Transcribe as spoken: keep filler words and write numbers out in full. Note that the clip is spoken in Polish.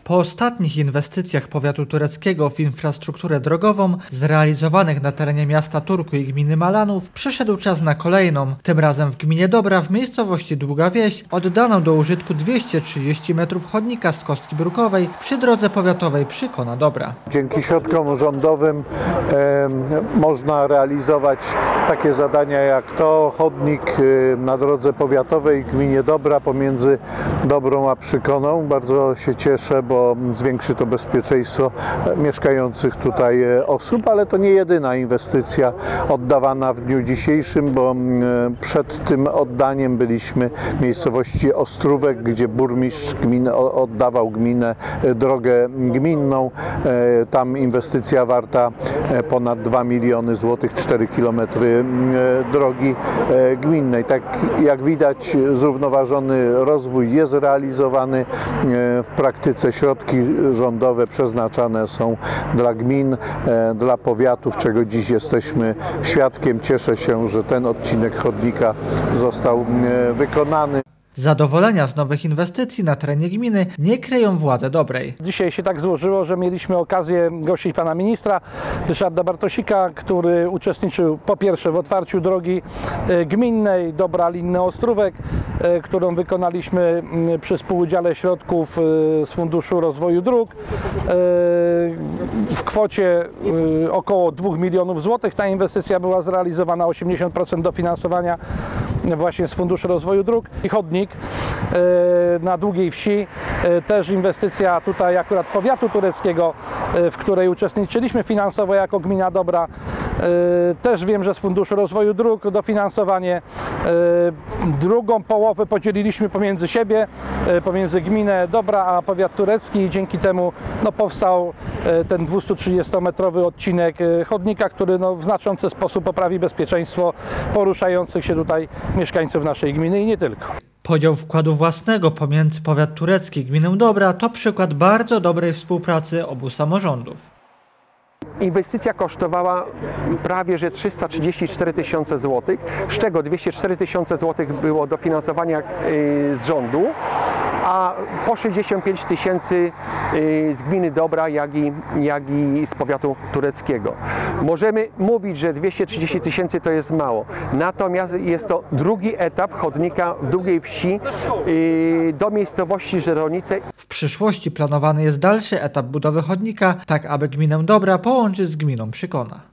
Po ostatnich inwestycjach powiatu tureckiego w infrastrukturę drogową zrealizowanych na terenie miasta Turku i gminy Malanów przyszedł czas na kolejną. Tym razem w gminie Dobra w miejscowości Długa Wieś oddano do użytku dwieście trzydzieści metrów chodnika z kostki brukowej przy drodze powiatowej Przykona Dobra. Dzięki środkom rządowym e, można realizować takie zadania jak to chodnik e, na drodze powiatowej w gminie Dobra pomiędzy Dobrą a Przykoną. Bardzo się cieszę, bo zwiększy to bezpieczeństwo mieszkających tutaj osób, ale to nie jedyna inwestycja oddawana w dniu dzisiejszym, bo przed tym oddaniem byliśmy w miejscowości Ostrówek, gdzie burmistrz gminy oddawał gminę, drogę gminną. Tam inwestycja warta ponad dwa miliony złotych, cztery kilometry drogi gminnej. Tak jak widać, zrównoważony rozwój jest realizowany w praktyce. Środki rządowe przeznaczane są dla gmin, dla powiatów, czego dziś jesteśmy świadkiem. Cieszę się, że ten odcinek chodnika został wykonany. Zadowolenia z nowych inwestycji na terenie gminy nie kryją władze Dobrej. Dzisiaj się tak złożyło, że mieliśmy okazję gościć pana ministra Ryszarda Bartosika, który uczestniczył po pierwsze w otwarciu drogi gminnej Dobra-Linny Ostrówek, którą wykonaliśmy przy współudziale środków z Funduszu Rozwoju Dróg w kwocie około dwóch milionów złotych. Ta inwestycja była zrealizowana, osiemdziesiąt procent dofinansowania właśnie z Funduszu Rozwoju Dróg. I chodnik na Długiej Wsi, też inwestycja tutaj akurat powiatu tureckiego, w której uczestniczyliśmy finansowo jako gmina Dobra. Też wiem, że z Funduszu Rozwoju Dróg dofinansowanie. Drugą połowę podzieliliśmy pomiędzy siebie, pomiędzy gminę Dobra a powiat turecki i dzięki temu no, powstał ten dwustutrzydziestometrowy odcinek chodnika, który no, w znaczący sposób poprawi bezpieczeństwo poruszających się tutaj mieszkańców naszej gminy i nie tylko. Podział wkładu własnego pomiędzy powiat turecki i gminę Dobra to przykład bardzo dobrej współpracy obu samorządów. Inwestycja kosztowała prawie że trzysta trzydzieści cztery tysiące złotych, z czego dwieście cztery tysiące złotych było dofinansowania z rządu, a po sześćdziesiąt pięć tysięcy z gminy Dobra, jak i, jak i z powiatu tureckiego. Możemy mówić, że dwieście trzydzieści tysięcy to jest mało, natomiast jest to drugi etap chodnika w Długiej Wsi do miejscowości Żeronice. W przyszłości planowany jest dalszy etap budowy chodnika, tak aby gminę Dobra połączyć z gminą Przykona.